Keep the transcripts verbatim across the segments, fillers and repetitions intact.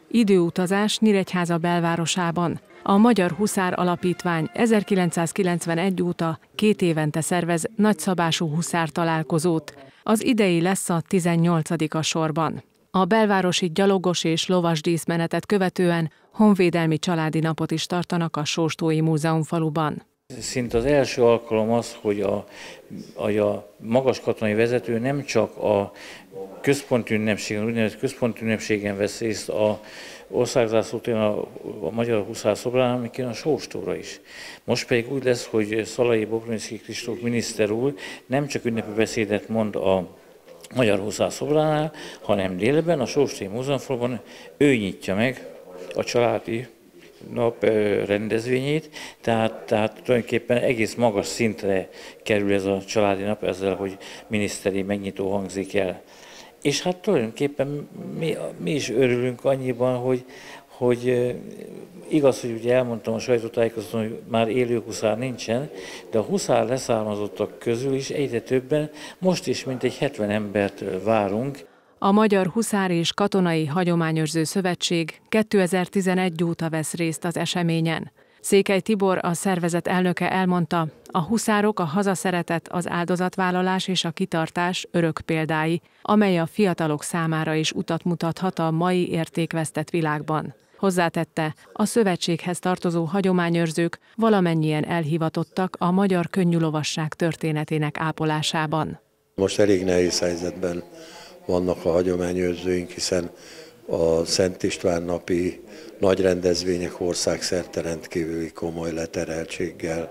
Időutazás Nyíregyháza belvárosában. A Magyar Huszár Alapítvány ezerkilencszázkilencvenegy óta két évente szervez nagyszabású huszár találkozót. Az idei lesz a tizennyolcadik a sorban. A belvárosi gyalogos és lovas díszmenetet követően honvédelmi családi napot is tartanak a Sóstói Múzeumfaluban. Szinte az első alkalom az, hogy a, a magas katonai vezető nem csak a központi ünnepségen, úgynevezett központi ünnepségen vesz részt a országzászlótén a, a Magyar Huszár szobrán, hanem a Sóstóra is. Most pedig úgy lesz, hogy Szalai Bobronicki Kristóf miniszter úr nem csak ünnepi beszédet mond a Magyar Huszár szobránál, hanem délben a Sóstói Múzeumfaluban ő nyitja meg a családi nap rendezvényét, tehát, tehát tulajdonképpen egész magas szintre kerül ez a családi nap ezzel, hogy miniszteri megnyitó hangzik el. És hát tulajdonképpen mi, mi is örülünk annyiban, hogy, hogy igaz, hogy ugye elmondtam a sajtótájékoztatón, hogy már élő huszár nincsen, de a huszár leszármazottak közül is egyre többen, most is mintegy hetven embert várunk. A Magyar Huszár és Katonai Hagyományőrző Szövetség kétezer-tizenegy óta vesz részt az eseményen. Székely Tibor, a szervezet elnöke elmondta, a huszárok a hazaszeretet, az áldozatvállalás és a kitartás örök példái, amely a fiatalok számára is utat mutathat a mai értékvesztett világban. Hozzátette, a szövetséghez tartozó hagyományőrzők valamennyien elhivatottak a magyar könnyűlovasság történetének ápolásában. Most elég nehéz helyzetben vannak a hagyományőrzőink, hiszen a Szent István napi nagy rendezvények országszerte rendkívüli komoly leterheltséggel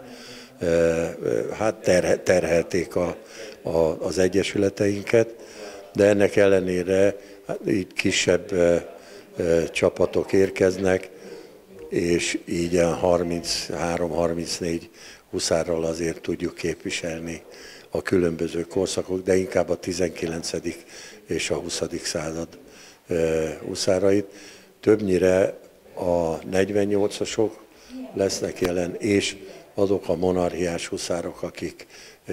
hát terhelték a, a, az egyesületeinket, de ennek ellenére hát így kisebb csapatok érkeznek, és így a harminchárom-harmincnégy huszárral azért tudjuk képviselni a különböző korszakok, de inkább a tizenkilencedik és a huszadik század huszárait. Többnyire a negyvennyolcasok lesznek jelen, és azok a monarchiás huszárok, akik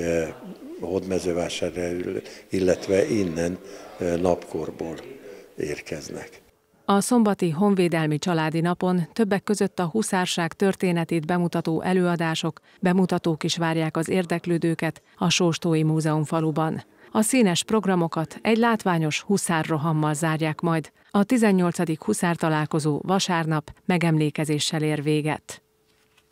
Hódmezővásárhelyről, illetve innen napkorból érkeznek. A szombati honvédelmi családi napon többek között a huszárság történetét bemutató előadások, bemutatók is várják az érdeklődőket a Sóstói Múzeumfaluban. A színes programokat egy látványos huszárrohammal zárják majd. A tizennyolcadik huszártalálkozó vasárnap megemlékezéssel ér véget.